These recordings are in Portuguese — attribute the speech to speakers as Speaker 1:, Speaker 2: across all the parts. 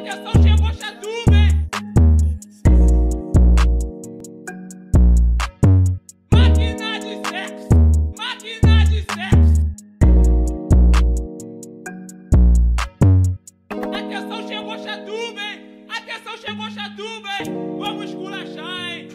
Speaker 1: Atenção, chegou chatuba, hein? Máquina de sexo, máquina de sexo. Atenção, chegou chatuba, hein? Atenção, chegou chatuba, hein? Vamos esculachar, hein?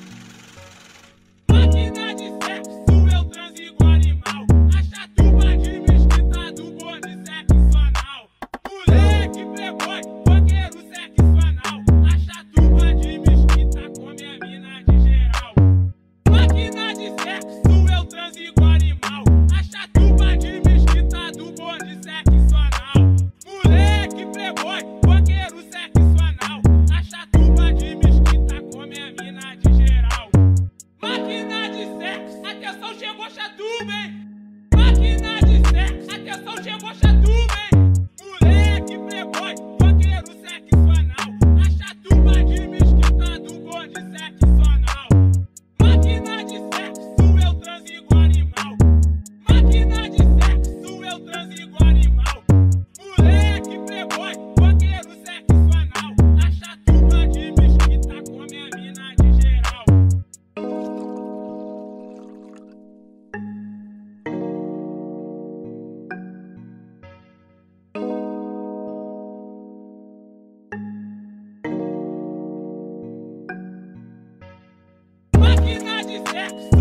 Speaker 1: Máquina de sexo, eu transo igual animal. A chatuba de mesquita do bonde sexual. Moleque playboy, banqueiro sexual. A chatuba de mesquita come a mina de geral. Máquina de sexo, eu transo igual animal. A chatuba de mesquita do bonde sexual. Moleque playboy, banqueiro sexual. A chatuba de mesquita come a mina de geral. Máquina de sexo, atenção, chegou chatuba, hein? Máquina de sexo, atenção, chegou chatuba, hein? Moleque playboy, banqueiro sexual. A chatuba de mesquita do bonde sexual. Máquina de sexo, eu transo igual animal. Máquina de sexo, eu transo igual animal. Moleque playboy, banqueiro sexual. A chatuba de mesquita come a mina de geral. Máquina de sexo.